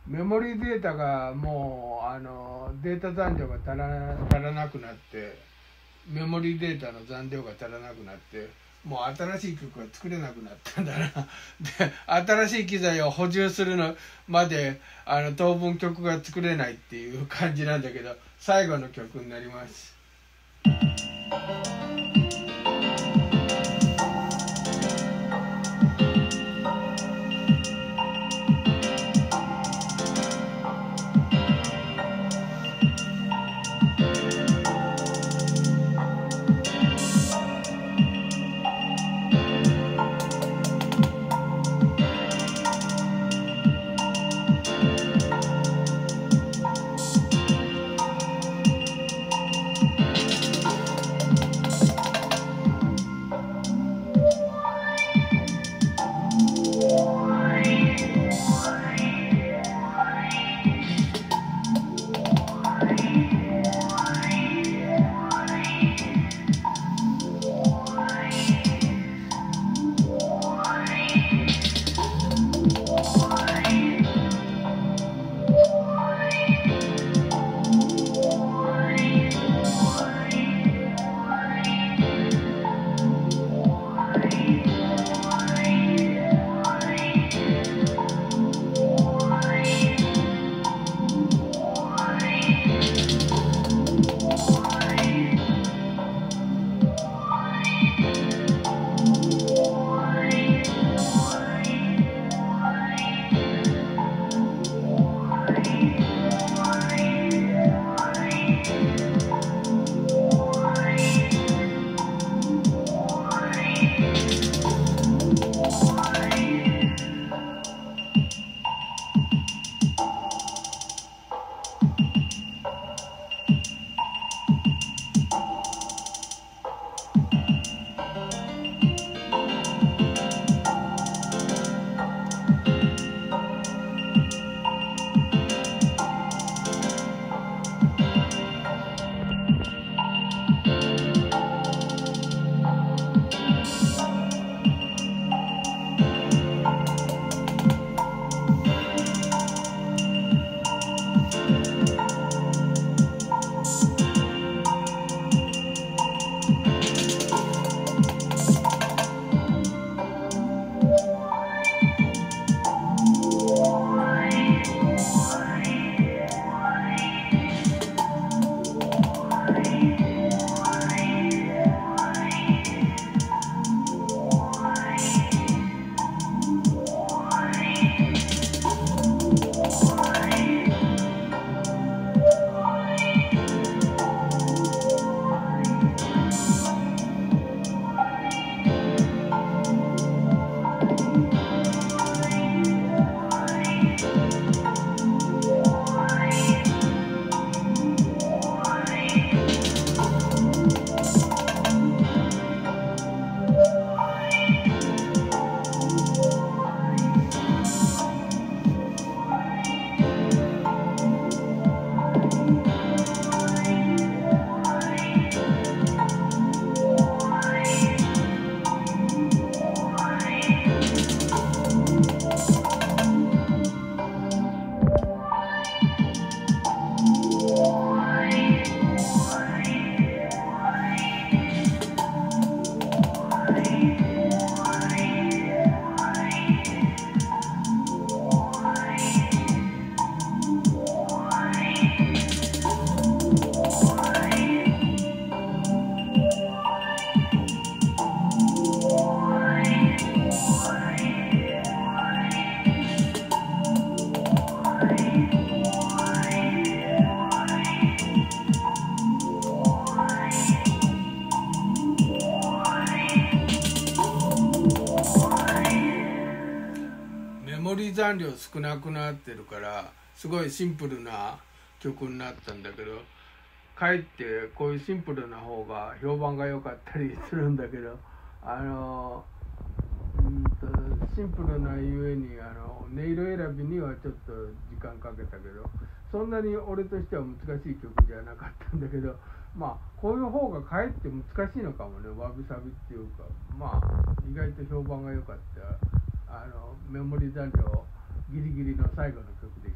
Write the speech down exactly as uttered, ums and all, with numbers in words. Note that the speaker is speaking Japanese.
メモリーデータがもうあのデータ残量が足ら、足らなくなって、メモリーデータの残量が足らなくなって、もう新しい曲が作れなくなったんだな。で、新しい機材を補充するのまであの当分曲が作れないっていう感じなんだけど、最後の曲になります。残量少なくなってるからすごいシンプルな曲になったんだけど、かえってこういうシンプルな方が評判が良かったりするんだけど、あのうんとシンプルなゆえにあの音色選びにはちょっと時間かけたけど、そんなに俺としては難しい曲じゃなかったんだけど、まあこういう方がかえって難しいのかもね。わびさびっていうか、まあ意外と評判が良かったあのメモリ残量ギリギリの最後の曲で